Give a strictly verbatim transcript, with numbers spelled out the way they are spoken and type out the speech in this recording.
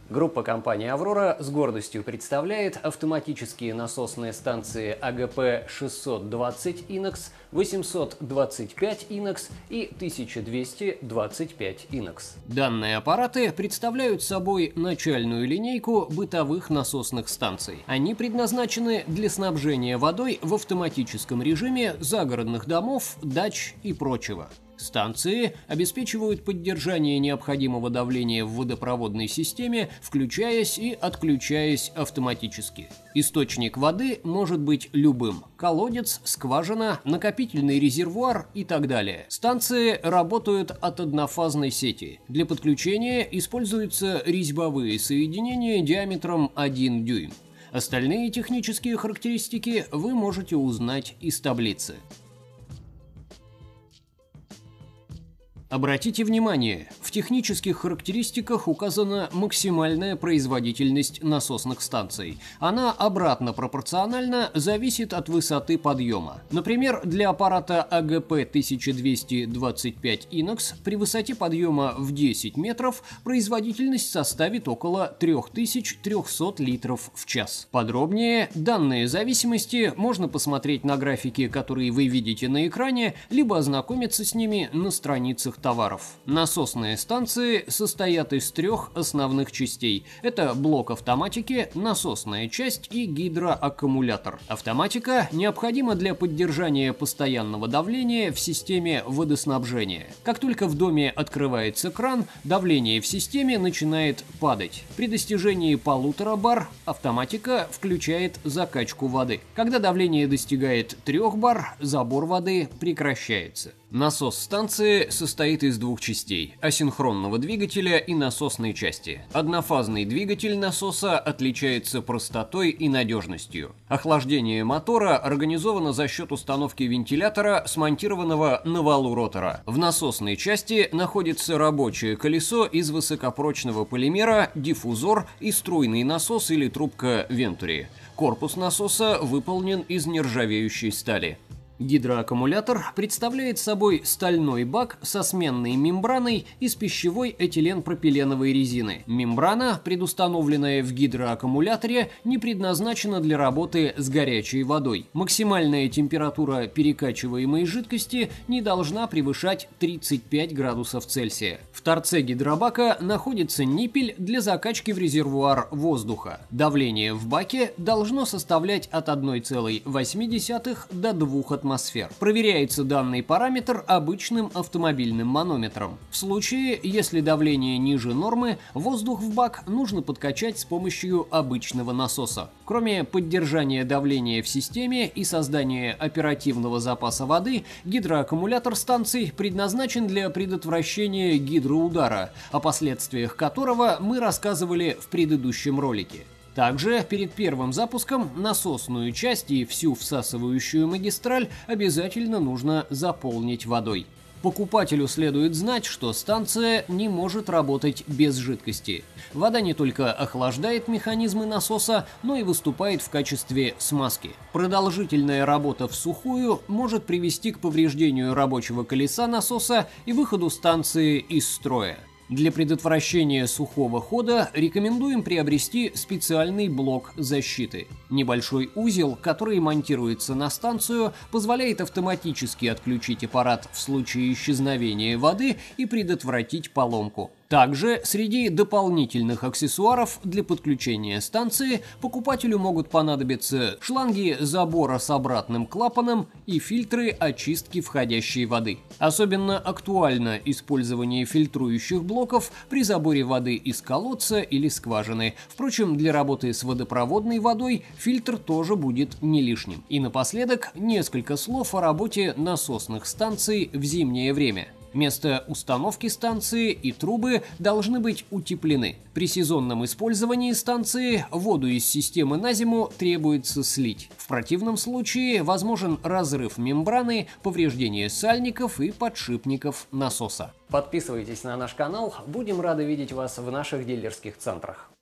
Группа компании «Аврора» с гордостью представляет автоматические насосные станции А Г П шестьсот двадцать Инокс, восемьсот двадцать пять Инокс и тысяча двести двадцать пять Инокс. Данные аппараты представляют собой начальную линейку бытовых насосных станций. Они предназначены для снабжения водой в автоматическом режиме загородных домов, дач и прочего. Станции обеспечивают поддержание необходимого давления в водопроводной системе, включаясь и отключаясь автоматически. Источник воды может быть любым – колодец, скважина, накопительный резервуар и так далее. Станции работают от однофазной сети. Для подключения используются резьбовые соединения диаметром один дюйм. Остальные технические характеристики вы можете узнать из таблицы. Обратите внимание, в технических характеристиках указана максимальная производительность насосных станций. Она обратно пропорционально зависит от высоты подъема. Например, для аппарата А Г П тысяча двести двадцать пять Инокс при высоте подъема в десять метров производительность составит около три тысячи триста литров в час. Подробнее данные зависимости можно посмотреть на графике, которые вы видите на экране, либо ознакомиться с ними на страницах товаров. Насосные станции состоят из трех основных частей. Это блок автоматики, насосная часть и гидроаккумулятор. Автоматика необходима для поддержания постоянного давления в системе водоснабжения. Как только в доме открывается кран, давление в системе начинает падать. При достижении полутора бар автоматика включает закачку воды. Когда давление достигает трех бар, забор воды прекращается. Насос станции состоит из двух частей – асинхронного двигателя и насосной части. Однофазный двигатель насоса отличается простотой и надежностью. Охлаждение мотора организовано за счет установки вентилятора, смонтированного на валу ротора. В насосной части находится рабочее колесо из высокопрочного полимера, диффузор и струйный насос или трубка Вентури. Корпус насоса выполнен из нержавеющей стали. Гидроаккумулятор представляет собой стальной бак со сменной мембраной из пищевой этиленпропиленовой резины. Мембрана, предустановленная в гидроаккумуляторе, не предназначена для работы с горячей водой. Максимальная температура перекачиваемой жидкости не должна превышать тридцать пять градусов Цельсия. В торце гидробака находится ниппель для закачки в резервуар воздуха. Давление в баке должно составлять от одной целой восьми десятых до двух атмосфер. Атмосфер. Проверяется данный параметр обычным автомобильным манометром. В случае, если давление ниже нормы, воздух в бак нужно подкачать с помощью обычного насоса. Кроме поддержания давления в системе и создания оперативного запаса воды, гидроаккумулятор станций предназначен для предотвращения гидроудара, о последствиях которого мы рассказывали в предыдущем ролике. Также перед первым запуском насосную часть и всю всасывающую магистраль обязательно нужно заполнить водой. Покупателю следует знать, что станция не может работать без жидкости. Вода не только охлаждает механизмы насоса, но и выступает в качестве смазки. Продолжительная работа в сухую может привести к повреждению рабочего колеса насоса и выходу станции из строя. Для предотвращения сухого хода рекомендуем приобрести специальный блок защиты. Небольшой узел, который монтируется на станцию, позволяет автоматически отключить аппарат в случае исчезновения воды и предотвратить поломку. Также среди дополнительных аксессуаров для подключения станции покупателю могут понадобиться шланги забора с обратным клапаном и фильтры очистки входящей воды. Особенно актуально использование фильтрующих блоков при заборе воды из колодца или скважины. Впрочем, для работы с водопроводной водой фильтр тоже будет не лишним. И напоследок несколько слов о работе насосных станций в зимнее время. Место установки станции и трубы должны быть утеплены. При сезонном использовании станции воду из системы на зиму требуется слить. В противном случае возможен разрыв мембраны, повреждение сальников и подшипников насоса. Подписывайтесь на наш канал, будем рады видеть вас в наших дилерских центрах.